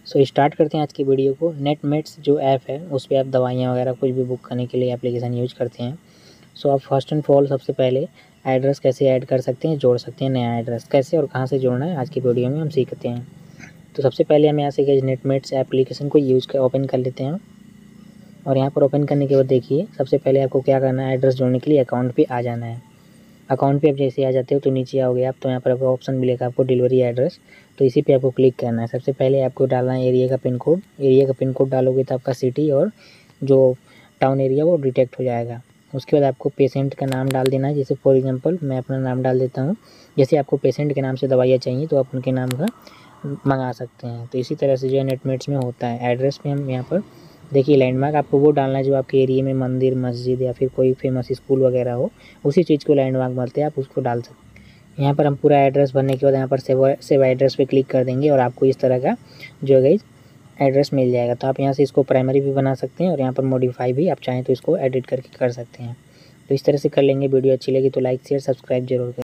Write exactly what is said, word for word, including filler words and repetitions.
So start करते हैं आज की वीडियो को। नेटमेट्स जो ऐप है उस पर आप दवाइयाँ वगैरह कुछ भी बुक करने के लिए एप्लीकेशन यूज करते हैं। सो आप फर्स्ट एंड फॉल सबसे पहले एड्रेस कैसे ऐड कर सकते हैं, जोड़ सकते हैं नया एड्रेस कैसे और कहाँ से जोड़ना है आज की वीडियो में हम सीखते हैं। तो सबसे पहले हम यहाँ से नेटमेट्स एप्लीकेशन को यूज़ कर ओपन कर लेते हैं और यहाँ पर ओपन करने के बाद देखिए सबसे पहले आपको क्या करना है, एड्रेस जोड़ने के लिए अकाउंट पे आ जाना है। अकाउंट पे आप जैसे आ जाते हो तो नीचे आओगे आप तो यहाँ पर आपको ऑप्शन मिलेगा आपको डिलीवरी एड्रेस, तो इसी पे आपको क्लिक करना है। सबसे पहले आपको डालना है एरिया का पिन कोड। एरिया का पिन कोड डालोगे तो आपका सिटी और जो टाउन एरिया वो डिटेक्ट हो जाएगा। उसके बाद आपको पेशेंट का नाम डाल देना है। जैसे फॉर एग्जांपल मैं अपना नाम डाल देता हूँ। जैसे आपको पेशेंट के नाम से दवाइयाँ चाहिए तो आप उनके नाम का मंगा सकते हैं। तो इसी तरह से जो है नेटमेट्स में होता है। एड्रेस पे हम यहाँ पर देखिए लैंडमार्क आपको वो डालना है जो आपके एरिया में मंदिर, मस्जिद या फिर कोई फेमस स्कूल वगैरह हो, उसी चीज़ को लैंडमार्क बोलते हैं, आप उसको डाल सकते हैं। यहाँ पर हम पूरा एड्रेस भरने के बाद यहाँ पर सेव सेव एड्रेस पे क्लिक कर देंगे और आपको इस तरह का जो है एड्रेस मिल जाएगा। तो आप यहाँ से इसको प्राइमरी भी बना सकते हैं और यहाँ पर मॉडिफाई भी आप चाहें तो इसको एडिट करके कर सकते हैं। तो इस तरह से कर लेंगे। वीडियो अच्छी लगी तो लाइक शेयर सब्सक्राइब जरूर करें।